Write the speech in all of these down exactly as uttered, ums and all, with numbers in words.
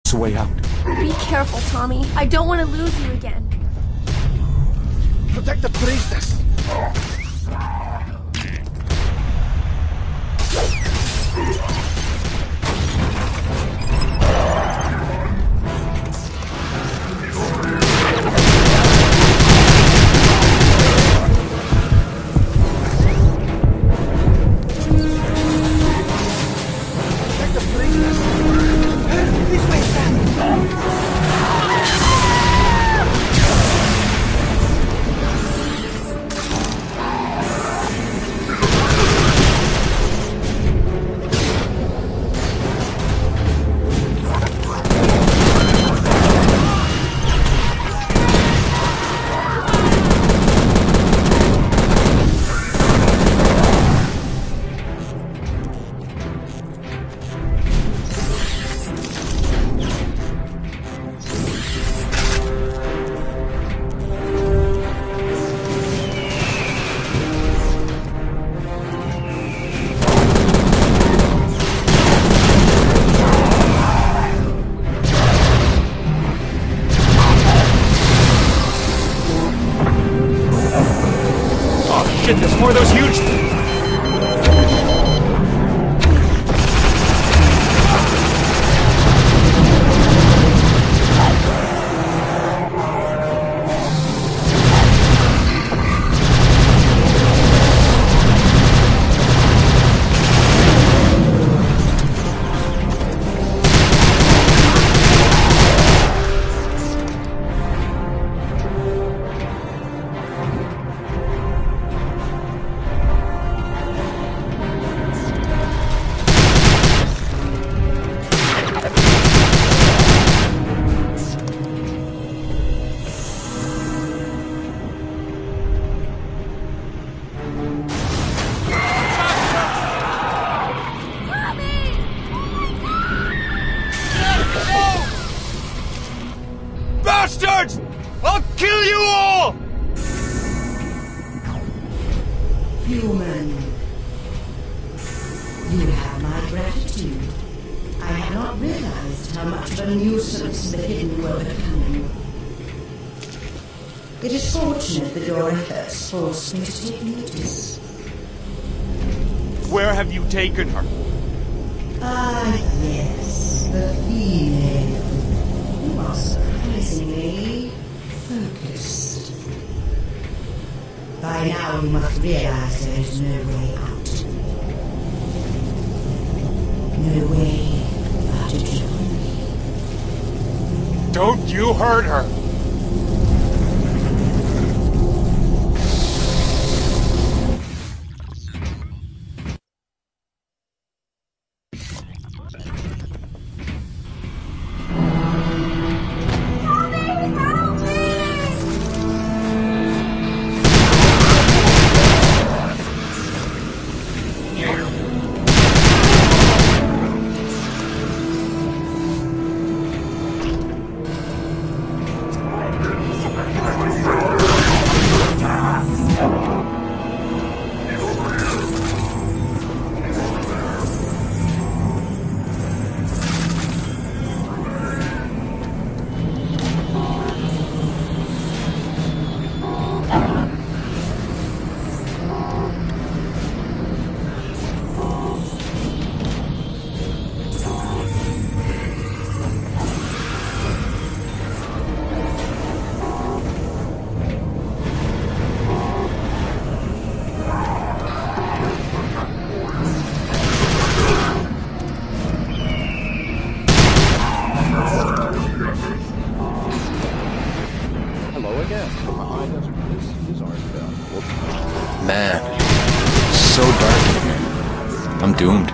a way out. Be careful, Tommy. I don't want to lose you again. Protect the priestess! Shit, there's more of those huge... Bastards! I'll kill you all! Human. You have my gratitude. I had not realized how much of a nuisance the Hidden were becoming. It is fortunate that your efforts forced me to take notice. Where have you taken her? Ah, yes, the female. You are surprisingly focused. By now you must realize there is no way out. No way out of joy. Don't you hurt her! Man, so dark in here. I'm doomed.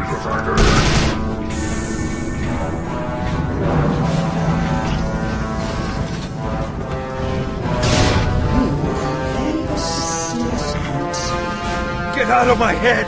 Get out of my head!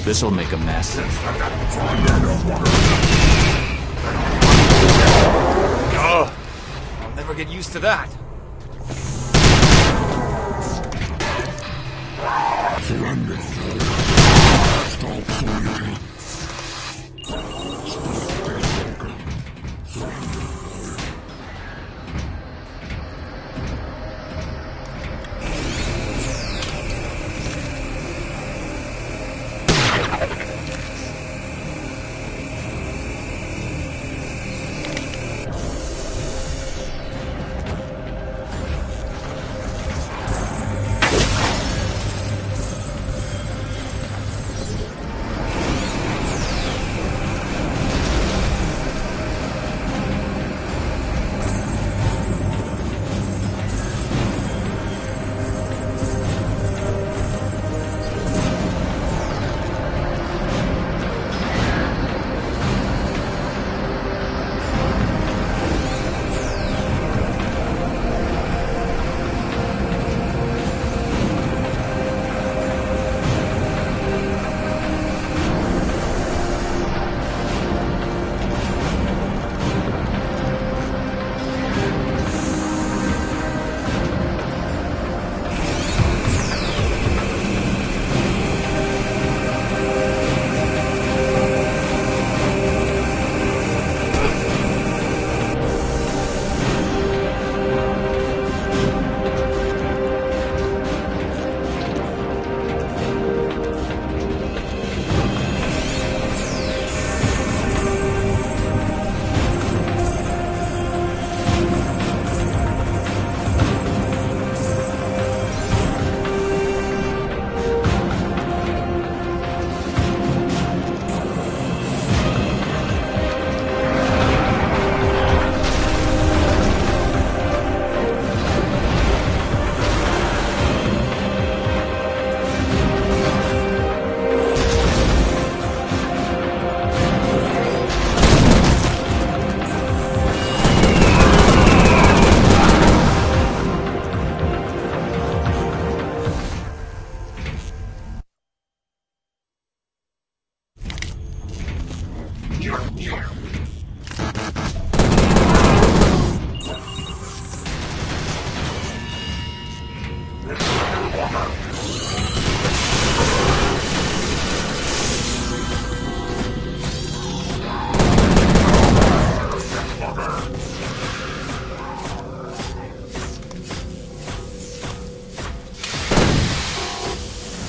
This'll make a mess. Oh, I'll never get used to that.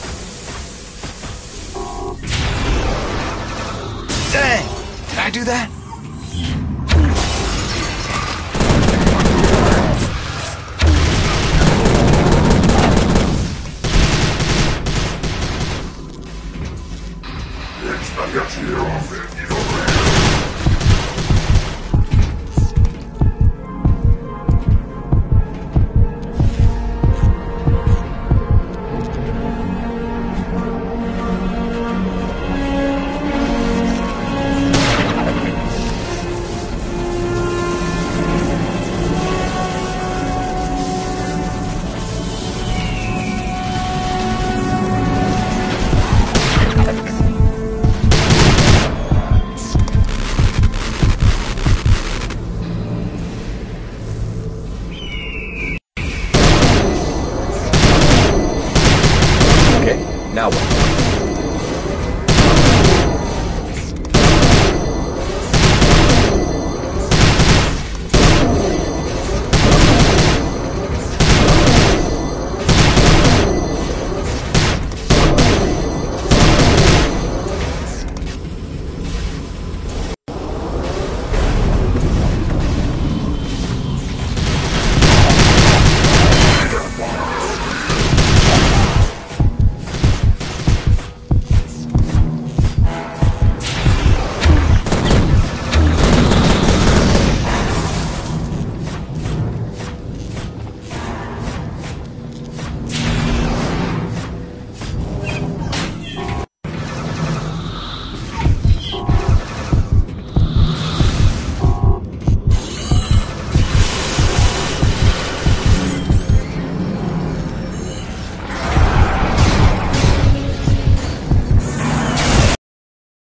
Dang! Did I do that?